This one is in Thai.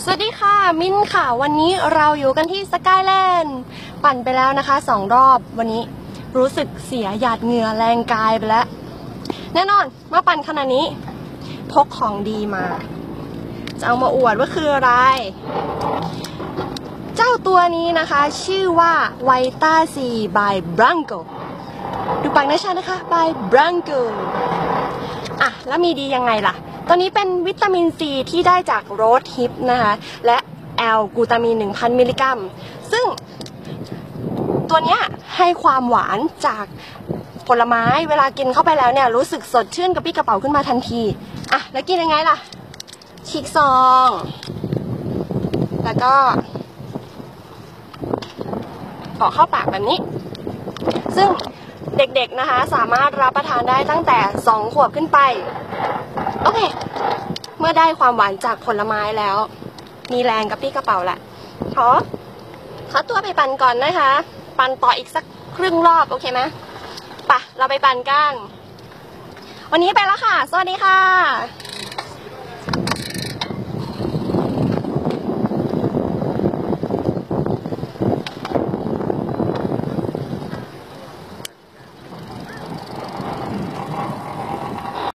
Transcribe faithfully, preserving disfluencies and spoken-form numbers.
สวัสดีค่ะมินค่ะวันนี้เราอยู่กันที่สกายแลนด์ปั่นไปแล้วนะคะสองรอบวันนี้รู้สึกเสียหยาดเหงื่อแรงกายไปแล้วแน่นอนมาปั่นขนาดนี้พกของดีมาจะเอามาอวดว่าคืออะไรเจ้าตัวนี้นะคะชื่อว่าไวต้าซี by Branco ดูปังนะชานะคะ by Branco อ่ะแล้วมีดียังไงล่ะตัวนี้เป็นวิตามินซีที่ได้จากโรสฮิปนะคะและแอลกลูตามีน หนึ่งพัน มิลลิกรัมซึ่งตัวเนี้ยให้ความหวานจากผลไม้เวลากินเข้าไปแล้วเนี่ยรู้สึกสดชื่นกระปรี้กระเป๋าขึ้นมาทันทีอ่ะแล้วกินยังไงล่ะฉีกซองแล้วก็กรอกเข้าปากแบบนี้ซึ่งเด็กๆนะคะสามารถรับประทานได้ตั้งแต่สองขวบขึ้นไปโอเคเมื่อได้ความหวานจากผลไม้แล้วมีแรงกระปรี้กระเป๋าแหละขอขอตัวไปปั่นก่อนนะคะปั่นต่ออีกสักครึ่งรอบโอเคไหมไปเราไปปั่นกันวันนี้ไปแล้วค่ะสวัสดีค่ะ